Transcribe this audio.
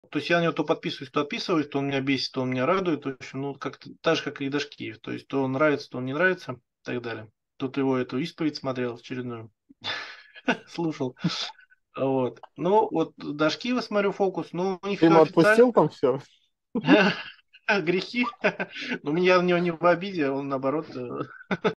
То есть я на него то отписываюсь, то он меня бесит, то он меня радует. В общем, ну, как-то так же, как и Дашкиев. То есть то он нравится, то он не нравится, и так далее. Тут его эту исповедь смотрел очередную, слушал. Вот. Ну, вот Дашкиева смотрю фокус, ну, у них Ты все ему официально. отпустил там все? Грехи. Но меня в него не в обиде, он наоборот